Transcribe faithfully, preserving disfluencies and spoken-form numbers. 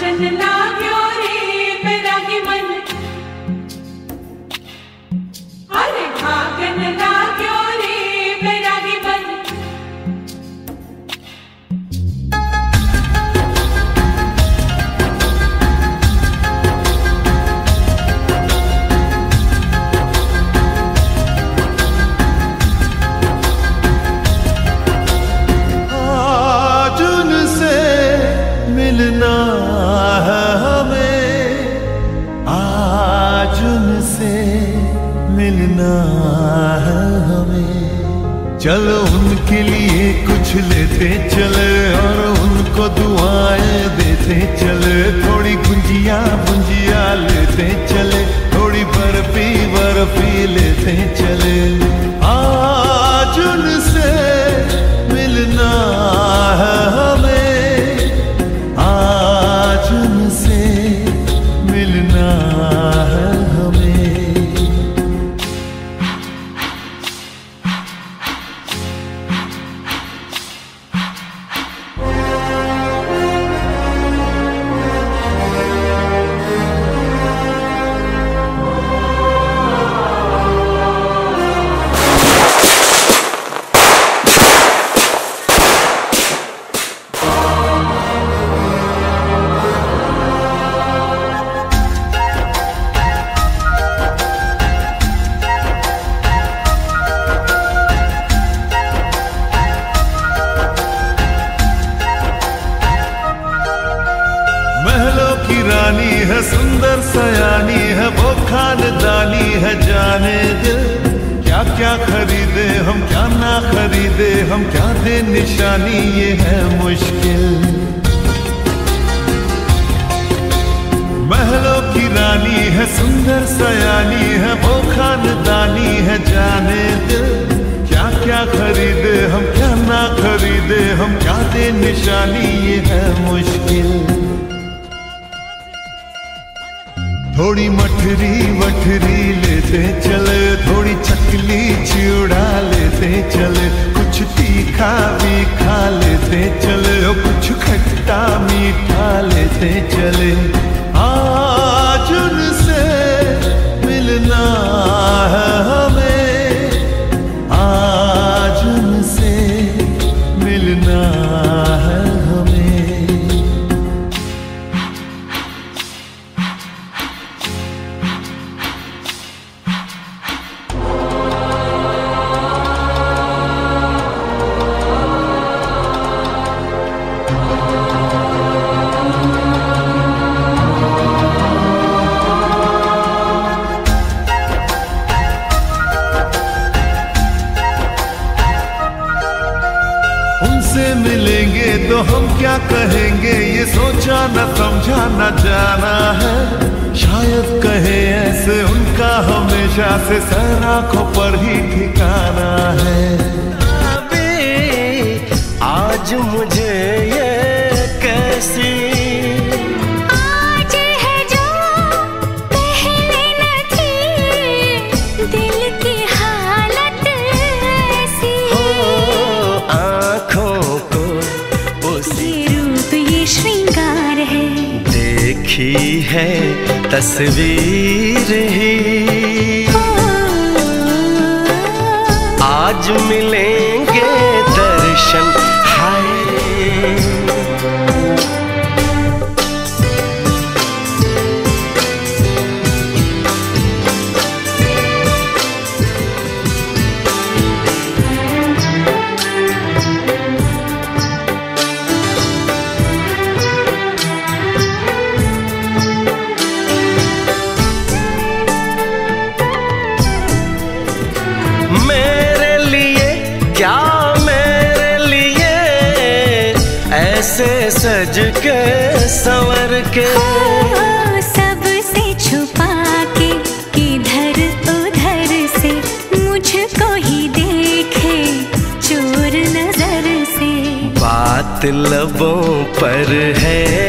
भागन लाग्यो रे बैरागी मन, अरे भागन लाग्यो रे बैरागी मन। मिलना है हमें, आज उनसे मिलना है हमें। चलो उनके लिए कुछ लेते चले और उनको दुआएं देते चले। थोड़ी गुंजिया गुंजिया लेते चले, थोड़ी बर्फी बर्फी लेते चले। आज उनसे मिलना है हमें, आज उनसे मिलना है हमें। महलों की रानी है, सुंदर सयानी है, वो खानदानी है जाने दिल। क्या क्या खरीदे हम, क्या ना खरीदे हम, क्या दे निशानी, ये है मुश्किल। महलों की रानी है, सुंदर सयानी है, वो खानदानी है जाने दिल। क्या क्या खरीदे हम, क्या ना खरीदे हम, क्या दे निशानी, ये है मुश्किल। थोड़ी मठरी वठरी लेते चले, थोड़ी चकली चिड़ा लेते चले। कुछ तीखा भी खा लेते चले, और कुछ खट्टा मीठा लेते चले। आज उनसे मिलना है हमें, आज उनसे मिलना है हमें। उनसे मिलेंगे तो हम क्या कहेंगे, ये सोचा न समझा न जाना है। शायद कहे ऐसे उनका हमेशा से सर आंखों पर ही ठिकाना है। अबे आज मुझे ये कैसी आज है जो पहले न थी, दिल की हालत ऐसी हो। आँखों को उसी रूप ये श्रृंगार है, देखी है तस्वीर ही। आज मिलेंगे दर्शन, हाय मेरे लिए, क्या मेरे लिए ऐसे सज के संवर के। ओ, सबसे छुपा के किधर उधर से मुझको ही देखे चोर नजर से। बात लबों पर है